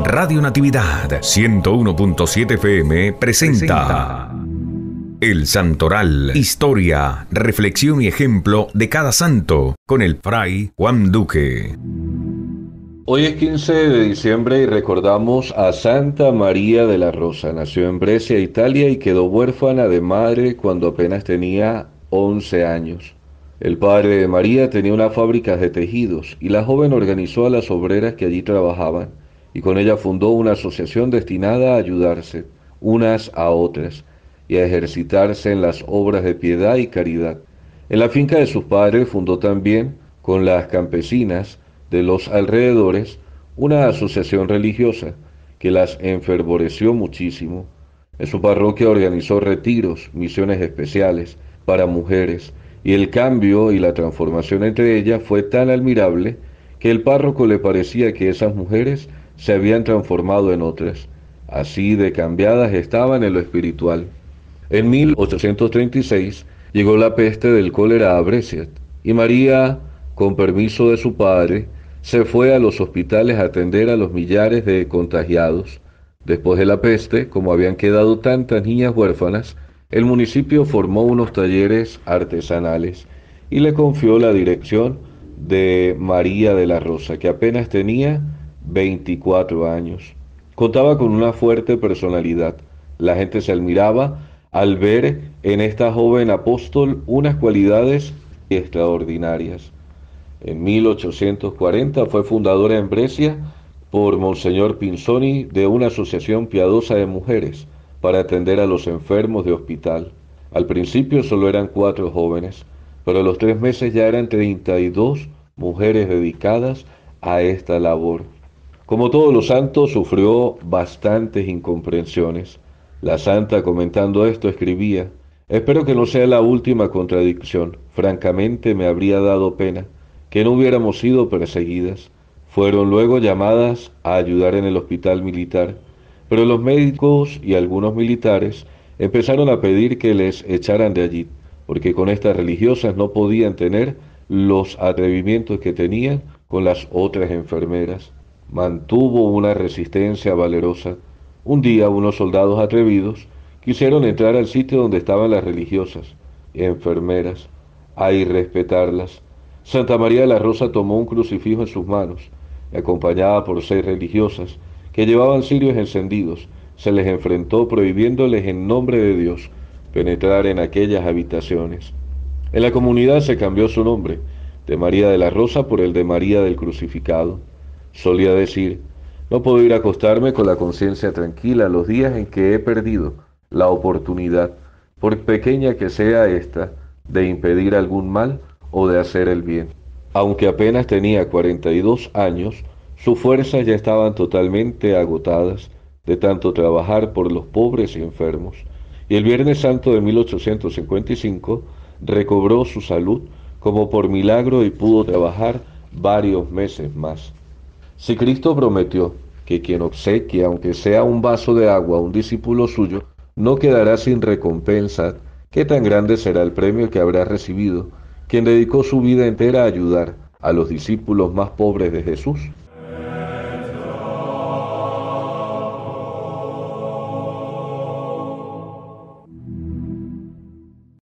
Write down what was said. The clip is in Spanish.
Radio Natividad 101.7 FM presenta El Santoral, historia, reflexión y ejemplo de cada santo, con el Fray Juan Duque. Hoy es 15 de diciembre y recordamos a Santa María de la Rosa. Nació en Brescia, Italia, y quedó huérfana de madre cuando apenas tenía 11 años. El padre de María tenía una fábrica de tejidos y la joven organizó a las obreras que allí trabajaban y con ella fundó una asociación destinada a ayudarse unas a otras y a ejercitarse en las obras de piedad y caridad. En la finca de sus padres fundó también, con las campesinas de los alrededores, una asociación religiosa que las enfervoreció muchísimo. En su parroquia organizó retiros, misiones especiales para mujeres, y el cambio y la transformación entre ellas fue tan admirable que el párroco le parecía que esas mujeres se habían transformado en otras. Así de cambiadas estaban en lo espiritual. En 1836 llegó la peste del cólera a Brescia, y María, con permiso de su padre, se fue a los hospitales a atender a los millares de contagiados. Después de la peste, como habían quedado tantas niñas huérfanas, el municipio formó unos talleres artesanales y le confió la dirección de María de la Rosa, que apenas tenía 24 años. Contaba con una fuerte personalidad. La gente se admiraba al ver en esta joven apóstol unas cualidades extraordinarias. En 1840 fue fundadora en Brescia por Monseñor Pinzoni de una asociación piadosa de mujeres para atender a los enfermos de hospital. Al principio solo eran 4 jóvenes, pero a los 3 meses ya eran 32 mujeres dedicadas a esta labor. Como todos los santos, sufrió bastantes incomprensiones. La santa, comentando esto, escribía: «Espero que no sea la última contradicción. Francamente me habría dado pena que no hubiéramos sido perseguidas». Fueron luego llamadas a ayudar en el hospital militar, pero los médicos y algunos militares empezaron a pedir que les echaran de allí, porque con estas religiosas no podían tener los atrevimientos que tenían con las otras enfermeras. Mantuvo una resistencia valerosa. Un día unos soldados atrevidos quisieron entrar al sitio donde estaban las religiosas, enfermeras, a irrespetarlas. Santa María de la Rosa tomó un crucifijo en sus manos, acompañada por 6 religiosas que llevaban cirios encendidos. Se les enfrentó prohibiéndoles en nombre de Dios penetrar en aquellas habitaciones. En la comunidad se cambió su nombre de María de la Rosa por el de María del Crucificado. Solía decir: «No puedo ir a acostarme con la conciencia tranquila los días en que he perdido la oportunidad, por pequeña que sea esta, de impedir algún mal o de hacer el bien». Aunque apenas tenía 42 años, sus fuerzas ya estaban totalmente agotadas de tanto trabajar por los pobres y enfermos, y el Viernes Santo de 1855 recobró su salud como por milagro y pudo trabajar varios meses más. Si Cristo prometió que quien obsequia, aunque sea un vaso de agua, a un discípulo suyo, no quedará sin recompensa, ¿qué tan grande será el premio que habrá recibido quien dedicó su vida entera a ayudar a los discípulos más pobres de Jesús?